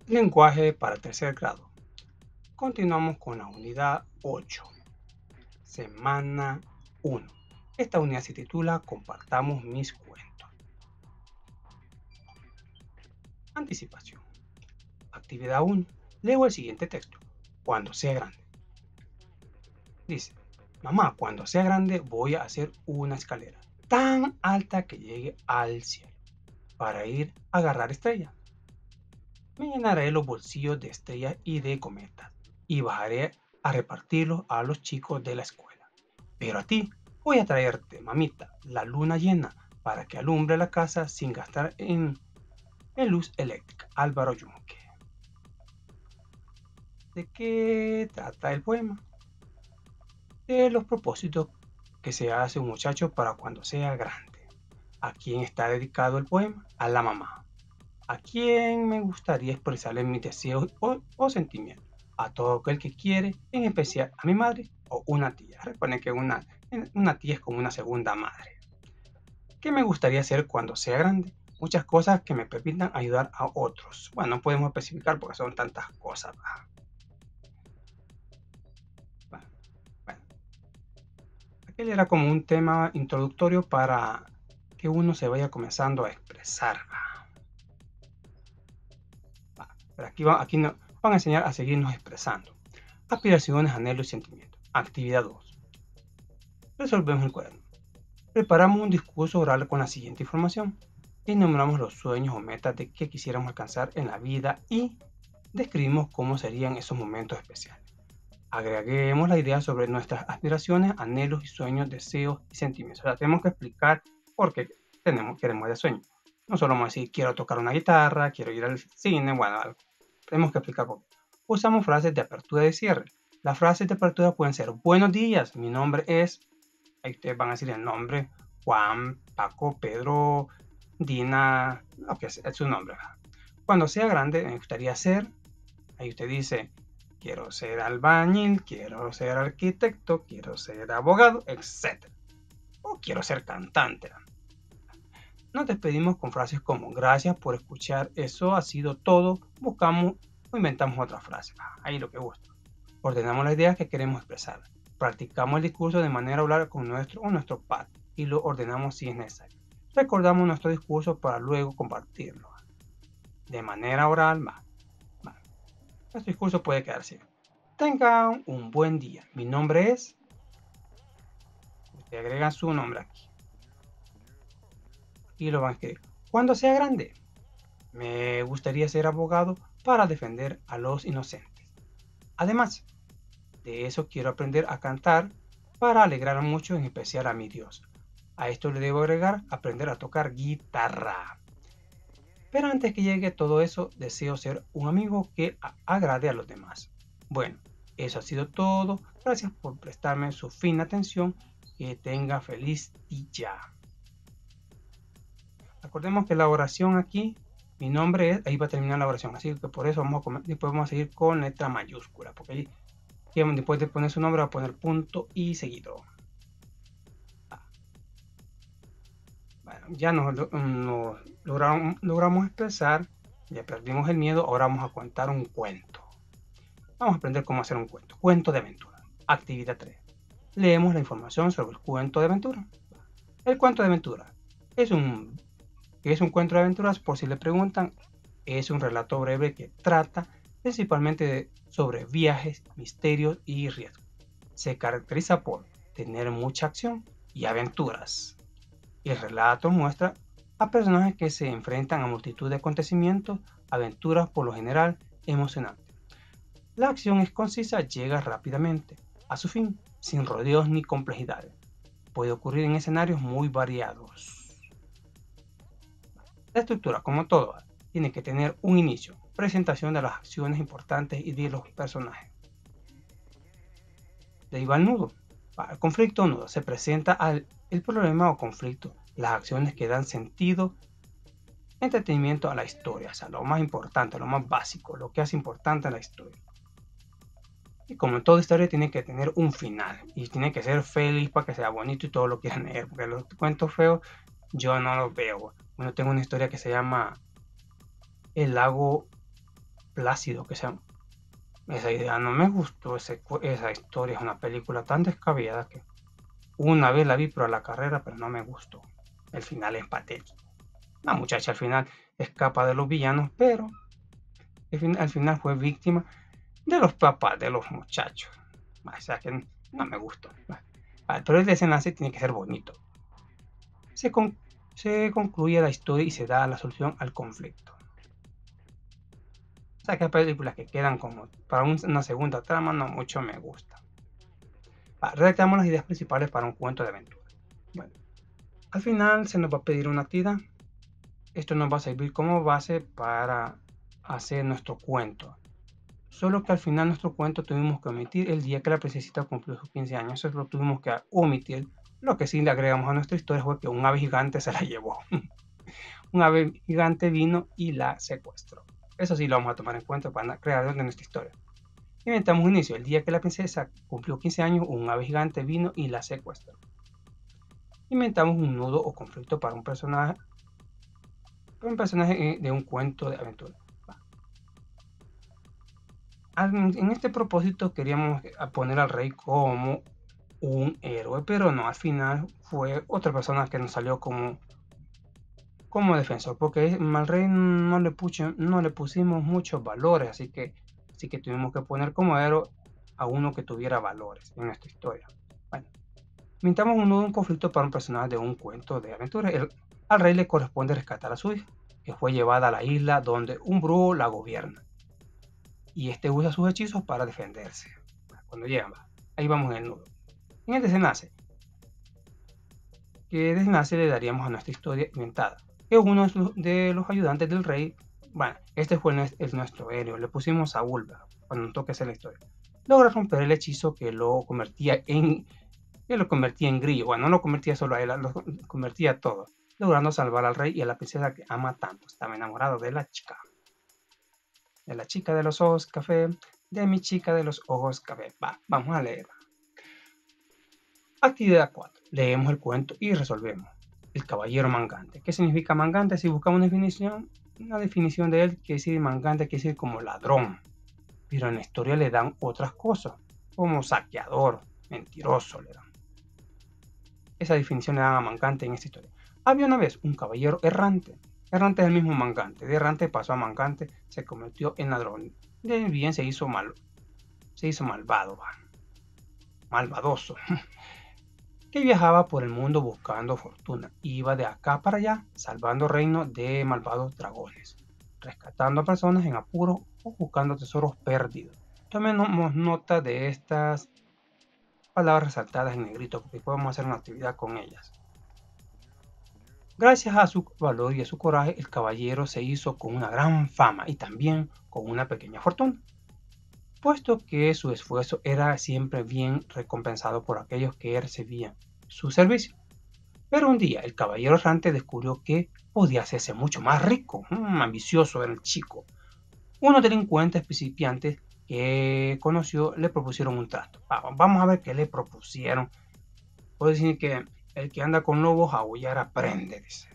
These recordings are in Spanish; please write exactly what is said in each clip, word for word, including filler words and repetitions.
Lenguaje para tercer grado. Continuamos con la unidad ocho, semana uno. Esta unidad se titula Compartamos mis cuentos. Anticipación. Actividad uno. Leo el siguiente texto. Cuando sea grande. Dice, mamá, cuando sea grande voy a hacer una escalera tan alta que llegue al cielo para ir a agarrar estrellas. Me llenaré los bolsillos de estrellas y de cometas y bajaré a repartirlos a los chicos de la escuela. Pero a ti voy a traerte, mamita, la luna llena para que alumbre la casa sin gastar en, en luz eléctrica. Álvaro Yunque. ¿De qué trata el poema? De los propósitos que se hace un muchacho para cuando sea grande. ¿A quién está dedicado el poema? A la mamá. ¿A quién me gustaría expresarle mis deseos o, o sentimientos? A todo aquel que quiere, en especial a mi madre o una tía. Recuerden que una, una tía es como una segunda madre. ¿Qué me gustaría hacer cuando sea grande? Muchas cosas que me permitan ayudar a otros. Bueno, no podemos especificar porque son tantas cosas. Bueno, bueno. Aquel era como un tema introductorio para que uno se vaya comenzando a expresar. Pero aquí, va, aquí nos van a enseñar a seguirnos expresando. Aspiraciones, anhelos y sentimientos. Actividad dos. Resolvemos el cuaderno. Preparamos un discurso oral con la siguiente información. Enumeramos los sueños o metas de que quisiéramos alcanzar en la vida y describimos cómo serían esos momentos especiales. Agreguemos la idea sobre nuestras aspiraciones, anhelos y sueños, deseos y sentimientos. O sea, tenemos que explicar por qué tenemos, queremos de sueño. No solo vamos a decir, quiero tocar una guitarra, quiero ir al cine, bueno, algo. Tenemos que explicar por qué. Usamos frases de apertura y de cierre. Las frases de apertura pueden ser, buenos días, mi nombre es, ahí ustedes van a decir el nombre, Juan, Paco, Pedro, Dina, lo que es, es su nombre. Cuando sea grande, me gustaría ser, ahí usted dice, quiero ser albañil, quiero ser arquitecto, quiero ser abogado, etcétera. O quiero ser cantante. Nos despedimos con frases como gracias por escuchar, eso ha sido todo, buscamos o inventamos otra frase. Ahí lo que gusta. Ordenamos las ideas que queremos expresar. Practicamos el discurso de manera oral con nuestro o nuestro pad y lo ordenamos si es necesario. Recordamos nuestro discurso para luego compartirlo. De manera oral, va. va. Nuestro discurso puede quedarse. Tengan un buen día. Mi nombre es... Usted agrega su nombre aquí. Y lo van a escribir. Cuando sea grande, me gustaría ser abogado para defender a los inocentes. Además, de eso quiero aprender a cantar para alegrar mucho, en especial a mi Dios. A esto le debo agregar aprender a tocar guitarra. Pero antes que llegue todo eso, deseo ser un amigo que agrade a los demás. Bueno, eso ha sido todo. Gracias por prestarme su fina atención. Que tenga feliz día. Acordemos que la oración aquí, mi nombre es, ahí va a terminar la oración. Así que por eso vamos a, después vamos a seguir con letra mayúscula. Porque ahí, después de poner su nombre, va a poner punto y seguido. Bueno, ya nos, nos logramos, logramos expresar, ya perdimos el miedo, ahora vamos a contar un cuento. Vamos a aprender cómo hacer un cuento. Cuento de aventura. Actividad tres. Leemos la información sobre el cuento de aventura. El cuento de aventura es un, es un cuento de aventuras, por si le preguntan, es un relato breve que trata principalmente de, sobre viajes, misterios y riesgos. Se caracteriza por tener mucha acción y aventuras. El relato muestra a personajes que se enfrentan a multitud de acontecimientos, aventuras por lo general emocionantes. La acción es concisa, llega rápidamente a su fin, sin rodeos ni complejidades. Puede ocurrir en escenarios muy variados. La estructura, como todo, tiene que tener un inicio, presentación de las acciones importantes y de los personajes. De ahí va el nudo. El conflicto o nudo se presenta al el problema o conflicto, las acciones que dan sentido, entretenimiento a la historia, o sea, lo más importante, lo más básico, lo que hace importante a la historia. Y como en toda historia tiene que tener un final y tiene que ser feliz para que sea bonito y todos lo quieran leer, porque los cuentos feos yo no los veo. Bueno, tengo una historia que se llama El lago plácido que sean. Esa idea no me gustó, ese, esa historia es una película tan descabellada que una vez la vi para la carrera, pero no me gustó. El final es patético. La muchacha al final escapa de los villanos, pero al final fue víctima de los papás de los muchachos. O sea que no me gustó. Pero el desenlace tiene que ser bonito. Se, con, se concluye la historia y se da la solución al conflicto. O sea que hay películas que quedan como para un, una segunda trama, no mucho me gusta. Redactamos las ideas principales para un cuento de aventura. Bueno, al final se nos va a pedir una actividad. Esto nos va a servir como base para hacer nuestro cuento. Solo que al final nuestro cuento tuvimos que omitir el día que la princesita cumplió sus quince años. Eso lo tuvimos que omitir. Lo que sí le agregamos a nuestra historia fue que un ave gigante se la llevó. Un ave gigante vino y la secuestró. Eso sí lo vamos a tomar en cuenta para crear de nuestra historia. Inventamos un inicio. El día que la princesa cumplió quince años, un ave gigante vino y la secuestró. Inventamos un nudo o conflicto para un personaje, para un personaje de un cuento de aventura. En este propósito queríamos poner al rey como un héroe, pero no, al final fue otra persona que nos salió como, como defensor, porque al rey no le, pucho, no le pusimos muchos valores, así que, así que tuvimos que poner como héroe a uno que tuviera valores en nuestra historia. Bueno, inventamos un nudo, un conflicto para un personaje de un cuento de aventura. El, al rey le corresponde rescatar a su hija, que fue llevada a la isla donde un brujo la gobierna. Y este usa sus hechizos para defenderse. Cuando llegan, ahí vamos en el nudo. En el desenlace, ¿qué desenlace le daríamos a nuestra historia inventada? Que uno de los ayudantes del rey, bueno, este fue el, el nuestro héroe, le pusimos a Ulva, cuando nos toque hacer la historia. Logra romper el hechizo que lo convertía en, que lo convertía en grillo. Bueno, no lo convertía solo a él, lo convertía a todo, logrando salvar al rey y a la princesa que ama tanto. Estaba enamorado de la chica. De la chica de los ojos café, de mi chica de los ojos café. Va, vamos a leer. Actividad cuatro. Leemos el cuento y resolvemos. El caballero mangante. ¿Qué significa mangante? Si buscamos una definición, una definición de él, quiere decir mangante, quiere decir como ladrón. Pero en la historia le dan otras cosas, como saqueador, mentiroso le dan. Esa definición le dan a mangante en esta historia. Había una vez un caballero errante. Errante es el mismo mangante. De errante pasó a mangante, se convirtió en ladrón. De bien se hizo mal, se hizo malvado, va. malvadoso. Que viajaba por el mundo buscando fortuna. Iba de acá para allá, salvando reinos de malvados dragones, rescatando a personas en apuro o buscando tesoros perdidos. Tomemos nota de estas palabras resaltadas en negrito, porque podemos hacer una actividad con ellas. Gracias a su valor y a su coraje, el caballero se hizo con una gran fama y también con una pequeña fortuna, puesto que su esfuerzo era siempre bien recompensado por aquellos que recibían su servicio. Pero un día el caballero errante descubrió que podía hacerse mucho más rico. Mm, ambicioso era el chico. Unos delincuentes principiantes que conoció le propusieron un trato. Vamos a ver qué le propusieron. Puedo decir que el que anda con lobos a aullar aprende, dice.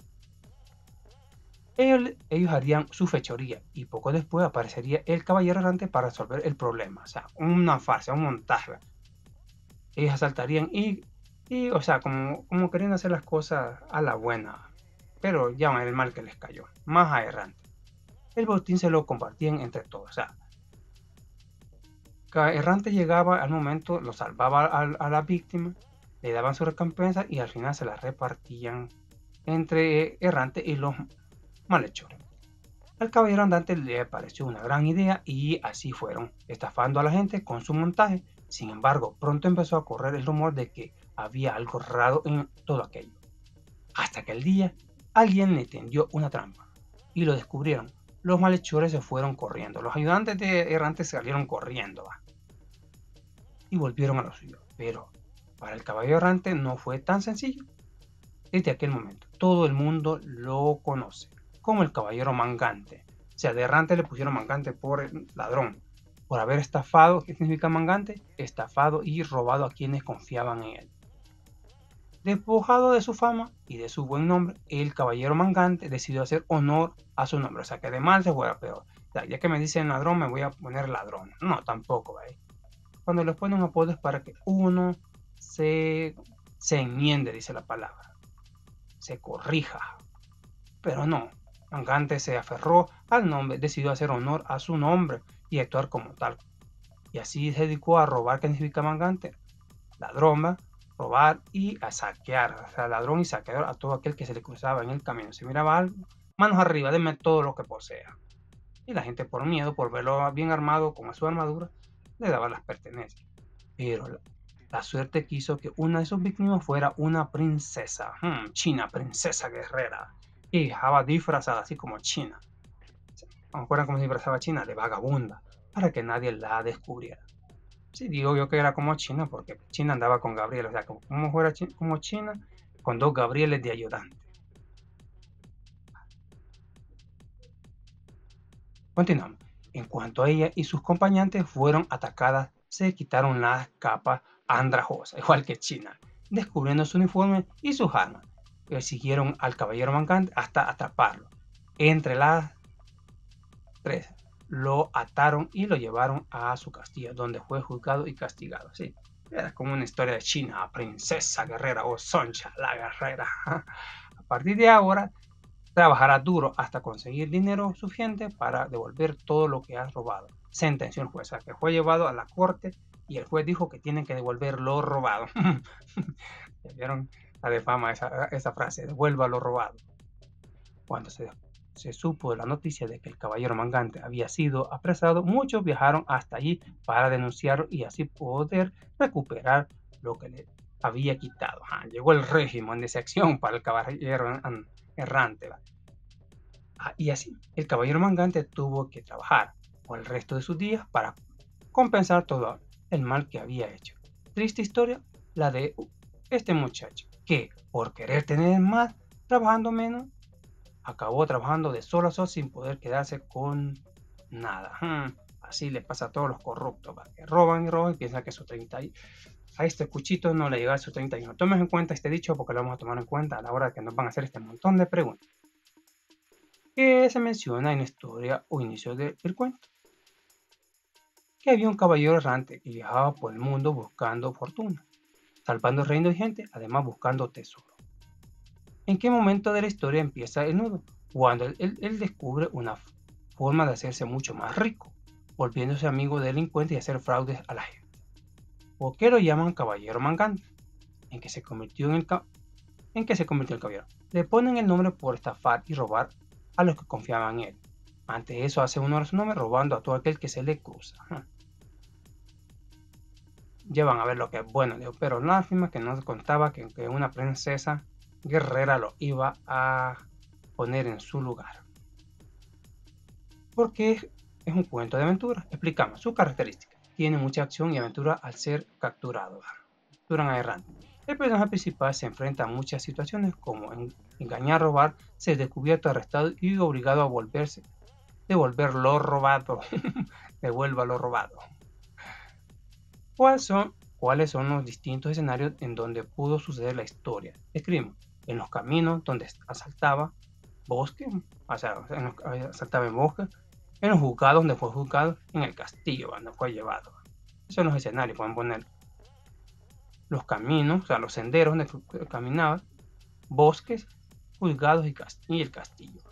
Ellos, ellos harían su fechoría y poco después aparecería el caballero errante para resolver el problema. O sea, una farsa, un montaje. Ellos asaltarían y, y o sea, como, como querían hacer las cosas a la buena, pero ya el mal que les cayó, más a errante. El botín se lo compartían entre todos. O sea, cada errante llegaba al momento, lo salvaba a, a la víctima, le daban su recompensa y al final se la repartían entre errante y los malhechores. Al caballero andante le pareció una gran idea y así fueron, estafando a la gente con su montaje. Sin embargo, pronto empezó a correr el rumor de que había algo raro en todo aquello. Hasta que el día alguien le tendió una trampa y lo descubrieron. Los malhechores se fueron corriendo. Los ayudantes de errantes salieron corriendo ¿va? y volvieron a lo suyo. Pero para el caballero errante no fue tan sencillo. Desde aquel momento, todo el mundo lo conoce como el caballero mangante. O sea, de errante le pusieron mangante por el ladrón, por haber estafado. ¿Qué significa mangante? Estafado y robado a quienes confiaban en él. Despojado de su fama y de su buen nombre, el caballero mangante decidió hacer honor a su nombre. O sea, que de mal se fuera peor. O sea, ya que me dicen ladrón, me voy a poner ladrón. No, tampoco, ¿vale? Cuando les ponen un apodo es para que uno se, se enmiende, dice la palabra, se corrija. Pero no, Mangante se aferró al nombre, decidió hacer honor a su nombre y actuar como tal. Y así se dedicó a robar. ¿Qué significa Mangante? Ladrón, robar y a saquear. O sea, ladrón y saqueador a todo aquel que se le cruzaba en el camino. Si miraba algo, manos arriba, denme todo lo que posea. Y la gente, por miedo, por verlo bien armado con su armadura, le daba las pertenencias. Pero la, la suerte quiso que una de sus víctimas fuera una princesa, hmm, china, princesa guerrera, y viajaba disfrazada así como China. ¿Me acuerdan cómo se disfrazaba China? De vagabunda, para que nadie la descubriera. Sí, digo yo que era como China, porque China andaba con Gabriel, o sea, como, como fuera chi como China, con dos Gabrieles de ayudante. Continuamos. En cuanto a ella y sus acompañantes fueron atacadas, se quitaron las capas andrajosas, igual que China, descubriendo su uniforme y sus armas. Persiguieron al caballero Mangante hasta atraparlo. Entre las tres, lo ataron y lo llevaron a su castillo, donde fue juzgado y castigado. Sí, era como una historia de China, princesa guerrera o Soncha la guerrera. A partir de ahora, trabajará duro hasta conseguir dinero suficiente para devolver todo lo que has robado. Sentenció el juez, que fue llevado a la corte y el juez dijo que tienen que devolver lo robado. ¿Ya vieron la de fama esa, esa frase? Devuelva lo robado. Cuando se, se supo de la noticia de que el caballero Mangante había sido apresado, muchos viajaron hasta allí para denunciarlo y así poder recuperar lo que le había quitado. Ah, llegó el régimen de sección para el caballero errante. ¿Va? Ah, y así, el caballero Mangante tuvo que trabajar por el resto de sus días para compensar todo el mal que había hecho. Triste historia, la de este muchacho, que por querer tener más, trabajando menos, acabó trabajando de sol a sol sin poder quedarse con nada. Hmm, así le pasa a todos los corruptos, ¿va? Que roban y roban y piensan que su treinta y a este cuchito no le llega a sus treinta y uno. Tomen en cuenta este dicho porque lo vamos a tomar en cuenta a la hora de que nos van a hacer este montón de preguntas que se menciona en la historia o inicio del cuento. Que había un caballero errante que viajaba por el mundo buscando fortuna, salvando reinos y gente, además buscando tesoro. ¿En qué momento de la historia empieza el nudo? Cuando él, él, él descubre una forma de hacerse mucho más rico, volviéndose amigo de delincuentes y hacer fraudes a la gente. ¿Por qué lo llaman caballero Mangante? ¿En qué se convirtió en el, en qué se convirtió el caballero? Le ponen el nombre por estafar y robar a los que confiaban en él. Ante eso hace honor a su nombre robando a todo aquel que se le cruza. Ya van a ver lo que es bueno, pero lástima que no se contaba que, que una princesa guerrera lo iba a poner en su lugar. Porque es, es un cuento de aventura. Explicamos sus características. Tiene mucha acción y aventura al ser capturado. Capturan a errante. El personaje principal se enfrenta a muchas situaciones como en, engañar, robar, ser descubierto, arrestado y obligado a volverse, devolver lo robado. Devuelva lo robado. ¿Cuáles son, ¿Cuáles son los distintos escenarios en donde pudo suceder la historia? Escribimos en los caminos donde asaltaba, bosque, o sea, en los, asaltaba en bosque, en los juzgados donde fue juzgado, en el castillo donde fue llevado. Esos son los escenarios, pueden poner los caminos, o sea, los senderos donde caminaba, bosques, juzgados y, y el castillo.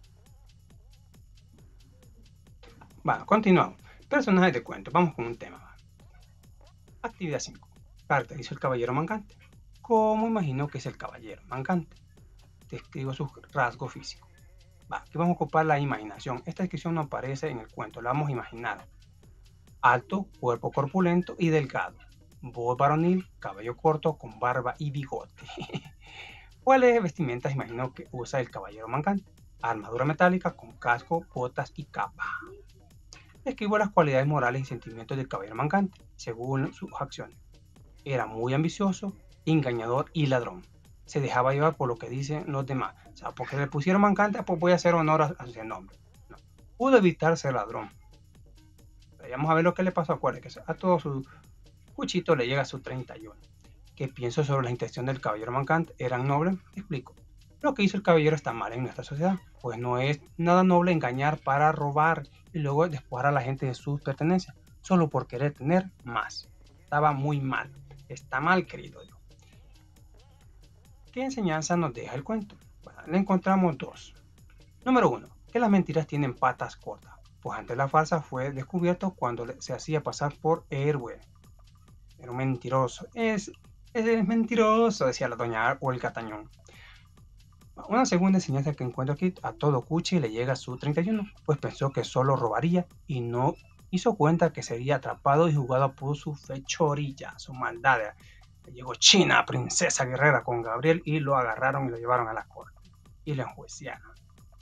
Bueno, continuamos. Personajes de cuento, vamos con un tema. Actividad cinco. Caracterizo el caballero Mangante. ¿Cómo imagino que es el caballero Mangante? Describo sus rasgos físicos. Va, aquí vamos a ocupar la imaginación. Esta descripción no aparece en el cuento, la vamos a imaginar. Alto, cuerpo corpulento y delgado. Voz varonil, cabello corto con barba y bigote. ¿Cuáles vestimentas imagino que usa el caballero Mangante? Armadura metálica con casco, botas y capa. Describo las cualidades morales y sentimientos del caballero Mangante, según sus acciones. Era muy ambicioso, engañador y ladrón. Se dejaba llevar por lo que dicen los demás. O sea, porque le pusieron Mangante, pues voy a hacer honor a, a su nombre. No. Pudo evitar ser ladrón. Pero vamos a ver lo que le pasó. Acuérdense que a todo su cuchito le llega a su treinta y uno. ¿Qué pienso sobre la intención del caballero Mangante? ¿Eran nobles? Explico. Lo que hizo el caballero está mal en nuestra sociedad, pues no es nada noble engañar para robar y luego despojar a la gente de sus pertenencias, solo por querer tener más. Estaba muy mal. Está mal, querido yo. ¿Qué enseñanza nos deja el cuento? Bueno, le encontramos dos. Número uno, que las mentiras tienen patas cortas, pues antes la farsa fue descubierto cuando se hacía pasar por héroe. Era un mentiroso. Es, es, es mentiroso, decía la doña Olga Tañón. Una segunda enseñanza que encuentro aquí, a todo Cuchi le llega su treinta y uno, pues pensó que solo robaría y no hizo cuenta que sería atrapado y jugado por su fechorilla, su maldad. Llegó China, princesa guerrera, con Gabriel y lo agarraron y lo llevaron a la corte y lo enjuiciaron.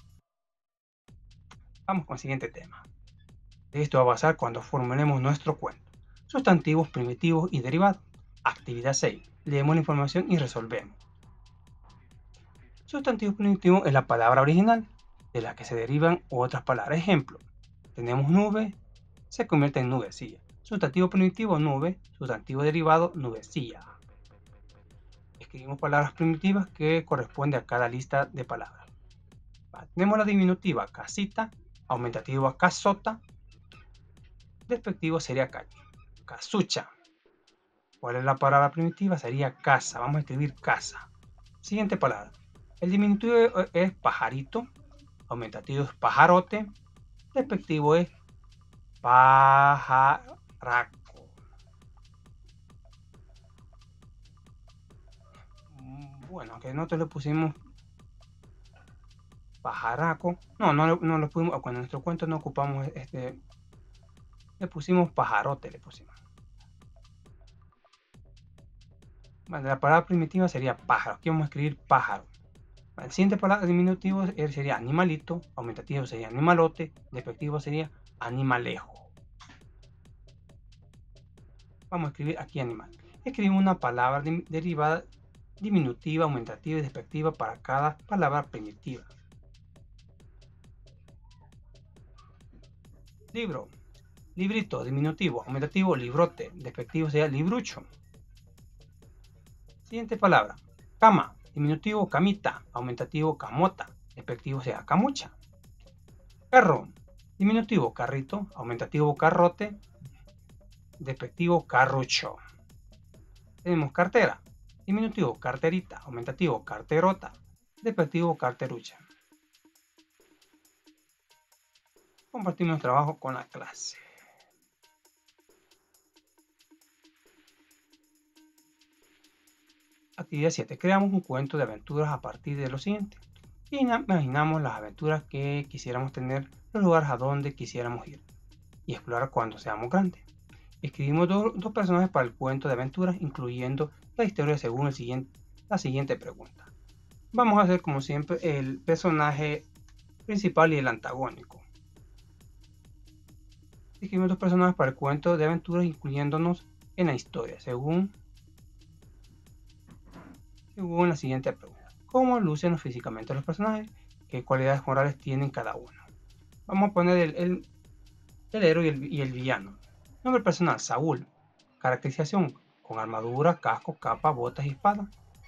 Vamos con el siguiente tema. Esto va a pasar cuando formulemos nuestro cuento. Sustantivos primitivos y derivados. Actividad seis. Leemos la información y resolvemos. Sustantivo primitivo es la palabra original, de la que se derivan otras palabras. Ejemplo, tenemos nube, se convierte en nubecilla. Sustantivo primitivo, nube. Sustantivo derivado, nubecilla. Escribimos palabras primitivas que corresponden a cada lista de palabras. Tenemos la diminutiva casita, aumentativa casota, despectivo sería casucha. ¿Cuál es la palabra primitiva? Sería casa. Vamos a escribir casa. Siguiente palabra. El diminutivo es pajarito, aumentativo es pajarote, despectivo es pajaraco. Bueno, que nosotros le pusimos pajaraco. No, no, no lo pusimos. Cuando en nuestro cuento no ocupamos este. Le pusimos pajarote, le pusimos. Bueno, la palabra primitiva sería pájaro. Aquí vamos a escribir pájaro. El siguiente palabra diminutivo sería animalito, aumentativo sería animalote, despectivo sería animalejo. Vamos a escribir aquí animal. Escribimos una palabra derivada diminutiva, aumentativa y despectiva para cada palabra primitiva. Libro, librito, diminutivo, aumentativo, librote, despectivo sería librucho. Siguiente palabra, cama, diminutivo, camita, aumentativo, camota, despectivo sería camucha. Carro, diminutivo, carrito, aumentativo, carrote, despectivo, carrucho. Tenemos cartera, diminutivo, carterita, aumentativo, carterota, despectivo, carterucha. Compartimos el trabajo con la clase. Actividad siete. Creamos un cuento de aventuras a partir de lo siguiente. Imaginamos las aventuras que quisiéramos tener, los lugares a donde quisiéramos ir y explorar cuando seamos grandes. Escribimos do, dos personajes para el cuento de aventuras, incluyendo la historia según el siguiente, la siguiente pregunta. Vamos a hacer como siempre el personaje principal y el antagónico. Escribimos dos personajes para el cuento de aventuras, incluyéndonos en la historia según, según la siguiente pregunta. ¿Cómo lucen físicamente los personajes? ¿Qué cualidades morales tienen cada uno? Vamos a poner el, el, el héroe y el, y el villano. Nombre personal, Saúl. Caracterización, con armadura, casco, capa, botas y espada.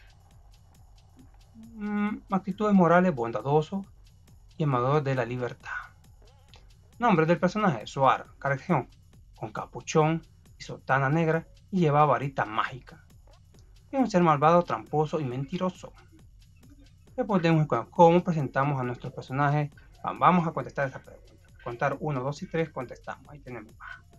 Mm, actitudes morales, bondadoso y amador de la libertad. Nombre del personaje, Suar. Caracterización, con capuchón y sotana negra y lleva varita mágica. Es un ser malvado, tramposo y mentiroso. Respondemos cómo presentamos a nuestros personajes. Vamos a contestar esta pregunta. Contar uno, dos y tres, contestamos. Ahí tenemos.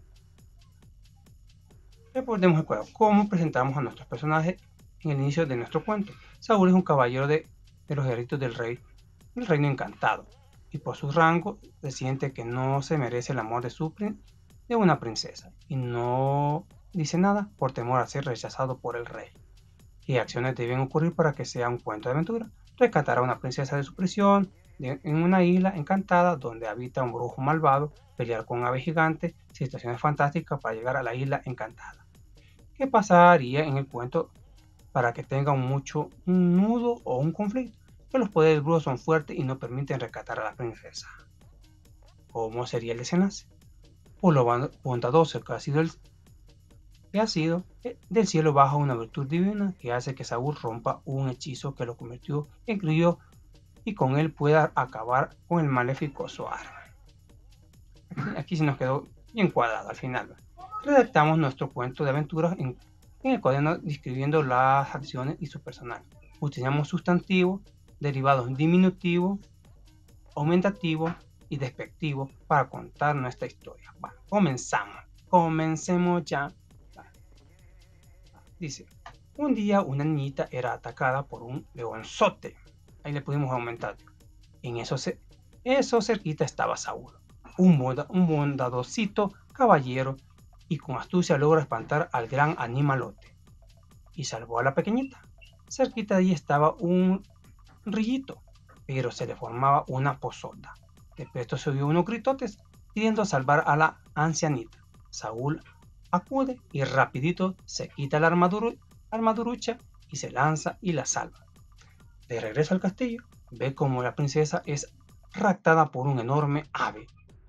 Recordemos el cuadro. ¿Cómo presentamos a nuestros personajes en el inicio de nuestro cuento? Saúl es un caballero de, de los ejércitos del rey, del reino encantado, y por su rango se siente que no se merece el amor de, su, de una princesa, y no dice nada por temor a ser rechazado por el rey. ¿Qué acciones deben ocurrir para que sea un cuento de aventura? Rescatar a una princesa de su prisión de, en una isla encantada donde habita un brujo malvado, pelear con aves gigantes, situaciones fantásticas para llegar a la isla encantada. ¿Qué pasaría en el cuento para que tenga un mucho un nudo o un conflicto? Que los poderes del brujo son fuertes y no permiten rescatar a la princesa. ¿Cómo sería el desenlace? Por lo bondadoso que ha sido el, que ha sido, eh, del cielo baja una virtud divina que hace que Saúl rompa un hechizo que lo convirtió en grillo y con él pueda acabar con el maléfico Zoar. Aquí, aquí se nos quedó bien cuadrado al final. Redactamos nuestro cuento de aventuras en, en el cuaderno describiendo las acciones y su personaje. Utilizamos sustantivos, derivados diminutivos, aumentativos y despectivos para contar nuestra historia. Bueno, comenzamos. Comencemos ya. Dice, un día una niñita era atacada por un leonzote. Ahí le pudimos aumentar. En eso, se, eso cerquita estaba Saúl, un, moda, un bondadosito caballero, y con astucia logra espantar al gran animalote. Y salvó a la pequeñita. Cerquita de allí estaba un rillito, pero se le formaba una pozota. De pronto se oyó unos gritotes pidiendo salvar a la ancianita. Saúl acude y rapidito se quita la armadura, armadurucha y se lanza y la salva. De regreso al castillo, ve como la princesa es raptada por un enorme ave.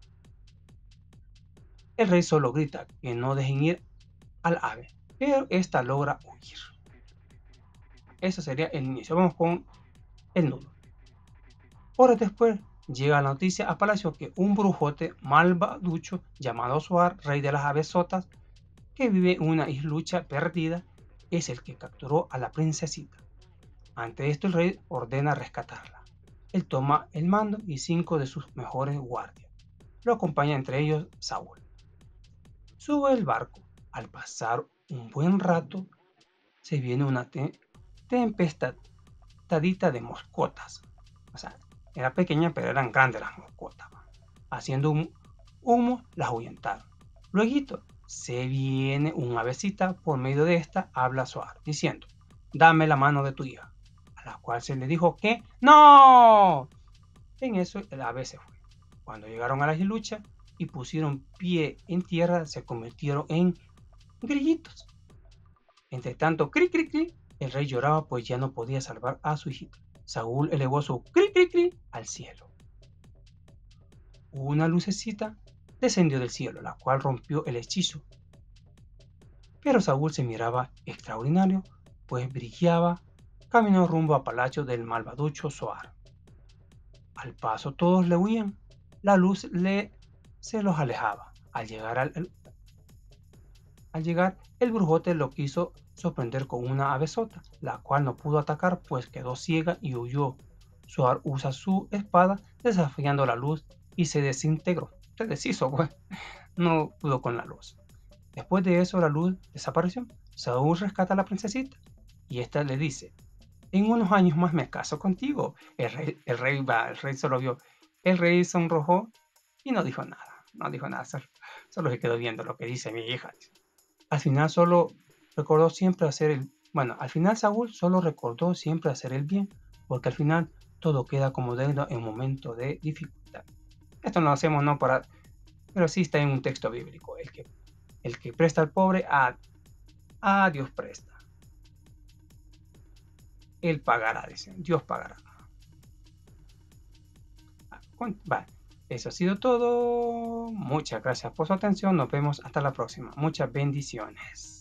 El rey solo grita que no dejen ir al ave, pero esta logra huir. Eso sería el inicio. Vamos con el nudo. Horas después llega la noticia a palacio que un brujote malvaducho llamado Zoar, rey de las abesotas, que vive en una islucha perdida, es el que capturó a la princesita. Ante esto el rey ordena rescatarla. Él toma el mando y cinco de sus mejores guardias. Lo acompaña entre ellos Saúl. Sube el barco. Al pasar un buen rato, se viene una te tempestadita de moscotas. O sea, era pequeña, pero eran grandes las moscotas. Haciendo un humo, las ahuyentaron. Luego se viene una avecita, por medio de esta habla Zoar, diciendo, dame la mano de tu hija. A la cual se le dijo que ¡no! En eso el ave se fue. Cuando llegaron a la islucha y pusieron pie en tierra, se convirtieron en grillitos. Entre tanto, cri cri cri, el rey lloraba pues ya no podía salvar a su hijita. Saúl elevó su cri cri cri al cielo. Una lucecita descendió del cielo, la cual rompió el hechizo. Pero Saúl se miraba extraordinario, pues brillaba. Caminó rumbo al palacio del malvaducho Zoar. Al paso todos le huían, la luz le, se los alejaba. Al llegar, al, al, al llegar, el brujote lo quiso sorprender con una avesota, la cual no pudo atacar, pues quedó ciega y huyó. Zoar usa su espada, desafiando la luz, y se desintegró. Se deshizo, pues. No pudo con la luz. Después de eso, la luz desapareció. Saúl rescata a la princesita, y esta le dice, en unos años más me caso contigo. El rey, el rey, va, el rey solo vio. El rey sonrojó y no dijo nada. No dijo nada. Solo, solo se quedó viendo lo que dice mi hija. Al final solo recordó siempre hacer el... Bueno, al final Saúl solo recordó siempre hacer el bien. Porque al final todo queda como deuda en un momento de dificultad. Esto no lo hacemos no para... Pero sí está en un texto bíblico. El que, el que presta al pobre, a, a Dios presta. Él pagará, dice. Dios pagará. Vale. Eso ha sido todo. Muchas gracias por su atención. Nos vemos hasta la próxima. Muchas bendiciones.